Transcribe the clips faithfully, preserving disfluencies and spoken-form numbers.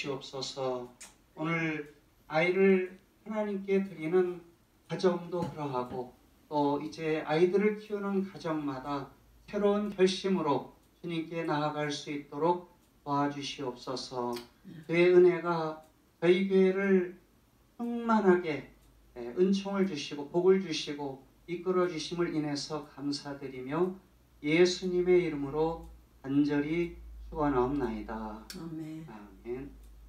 주옵소서. 오늘 아이를 하나님께 드리는 가정도 그러하고 또 이제 아이들을 키우는 가정마다 새로운 결심으로 주님께 나아갈 수 있도록 도와주시옵소서. 그의 은혜가 저희 교회를 충만하게 은총을 주시고 복을 주시고 이끌어 주심을 인해서 감사드리며 예수님의 이름으로 간절히 축원하옵나이다. 아멘. 아멘.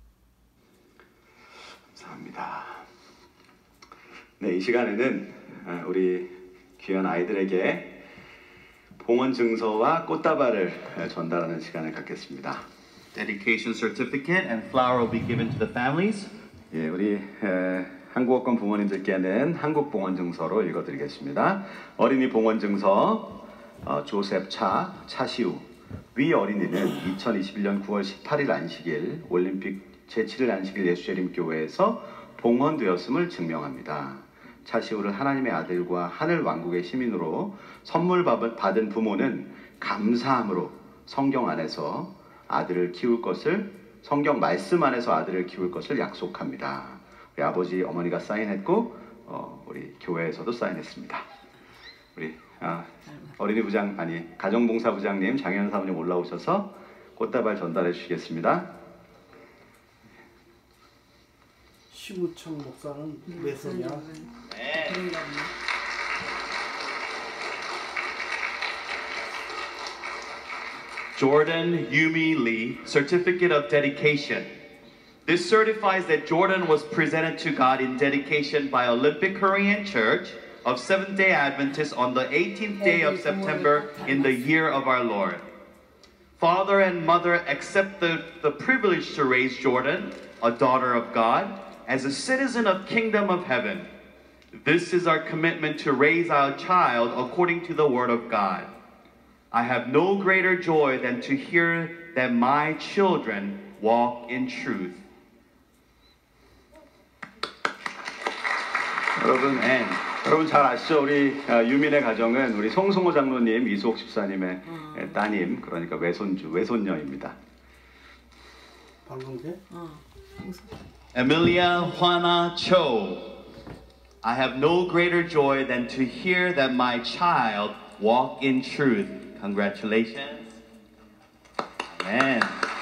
감사합니다. 네, 이 시간에는 우리 귀한 아이들에게 봉헌 증서와 꽃다발을 전달하는 시간을 갖겠습니다. Dedication certificate and flower will be given to the families. 예, 우리 에, 한국어권 부모님들께는 한국 봉헌 증서로 읽어드리겠습니다. 어린이 봉헌 증서 어, 조셉 차, 차시우. 위 어린이는 이천이십일 년 구월 십팔일 안식일 올림픽 제칠 일 안식일 예수재림 교회에서 봉헌되었음을 증명합니다. 차시우를 하나님의 아들과 하늘 왕국의 시민으로 선물 받은 부모는 감사함으로 성경 안에서 아들을 키울 것을 성경 말씀 안에서 아들을 키울 것을 약속합니다. 우리 아버지 어머니가 사인했고 어, 우리 교회에서도 사인했습니다. 우리 아, 어린이 부장 아니 가정봉사 부장님 장현 사모님 올라오셔서 꽃다발 전달해 주시겠습니다. 심우청 목사는 몇 살이야? 네. Jordan Yumi Lee, Certificate of Dedication. This certifies that Jordan was presented to God in dedication by Olympic Korean Church of Seventh-day Adventists on the eighteenth day of September in the year of our Lord. Father and mother accept the, the privilege to raise Jordan, a daughter of God, as a citizen of Kingdom of Heaven. This is our commitment to raise our child according to the Word of God. I have no greater joy than to hear that my children walk in truth. 여러분, 네. 여러분 잘 아시죠? 우리 유민의 가정은 우리 송승호 장로님, 이수옥 집사님의 음. 따님, 그러니까 외손주, 외손녀입니다. 방금 게? 어. Emilia Juana Cho. I have no greater joy than to hear that my child walk in truth. Congratulations. Amen.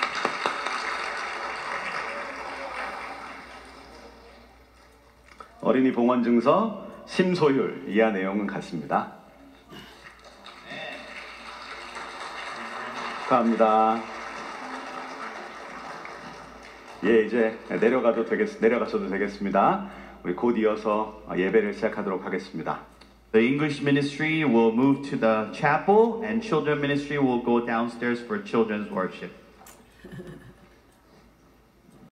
어린이 봉헌 증서 심소율 이하 내용은 같습니다. 축하합니다. 예, 이제 내려가도 되겠, 내려가셔도 되겠습니다. 우리 곧 이어서 예배를 시작하도록 하겠습니다. The English ministry will move to the chapel and children ministry will go downstairs for children's worship.